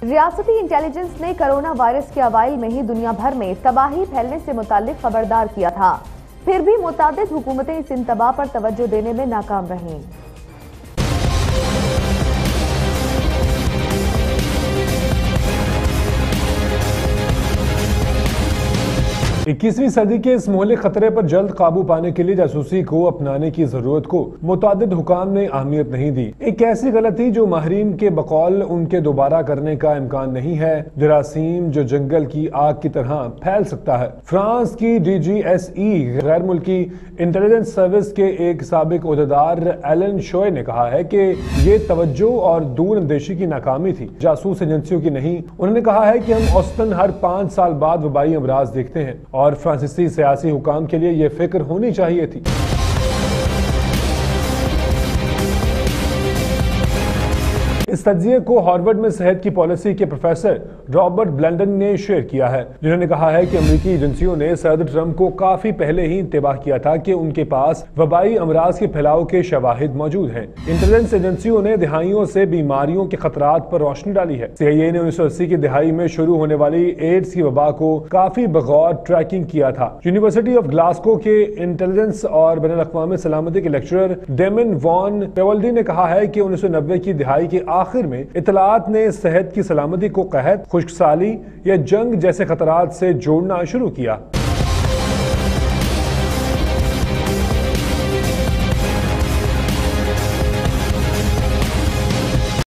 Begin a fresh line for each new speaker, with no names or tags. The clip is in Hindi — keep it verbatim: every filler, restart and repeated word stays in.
रियासती इंटेलिजेंस ने कोरोना वायरस के अवाइल में ही दुनिया भर में तबाही फैलने से मुतालिक खबरदार किया था, फिर भी मुतादिद हुकूमतें इस इंतबाह पर तवज्जो देने में नाकाम रहीं।
इक्कीसवीं सदी के इस मोहल्ले खतरे पर जल्द काबू पाने के लिए जासूसी को अपनाने की जरूरत को मुतादिद हुकाम ने अहमियत नहीं दी। एक ऐसी गलती जो माहिरीन के बकौल उनके दोबारा करने का इम्कान नहीं है, जरासीम जो जंगल की आग की तरह फैल सकता है। फ्रांस की डी जी एस ई गैर मुल्की इंटेलिजेंस सर्विस के एक साबिक ओहदेदार एलन शोए ने कहा है कि ये तवज्जो और दूर अंदेशी की नाकामी थी, जासूस एजेंसियों की नहीं। उन्होंने कहा है कि हम औसतन हर पांच साल बाद वबाई अमराज देखते हैं और फ्रांसीसी सियासी हुकाम के लिए यह फिक्र होनी चाहिए थी। इस तज्जिए को हार्वर्ड में सेहत की पॉलिसी के प्रोफेसर रॉबर्ट ब्लैंडन ने शेयर किया है, जिन्होंने कहा है कि अमेरिकी एजेंसियों ने सदर ट्रंप को काफी पहले ही इंतबाह किया था कि उनके पास वबाई अमराज के फैलाव के शवाहिद मौजूद हैं। इंटेलिजेंस एजेंसियों ने दिहाइयों से बीमारियों के खतरात पर रोशनी डाली है। सी आई ए ने उन्नीस सौ अस्सी की दिहाई में शुरू होने वाली एड्स की वबा को काफी बगौर ट्रैकिंग किया था। यूनिवर्सिटी ऑफ ग्लासगो के इंटेलिजेंस और बैनुल अक़वामी सलामती के लेक्चरर डेमन वॉन पेवल्डी ने कहा है कि उन्नीस सौ नब्बे की दिहाई के आखिर में इतलात ने सेहत की सलामती को कहत, खुश्कसाली या जंग जैसे खतरात से जोड़ना शुरू किया।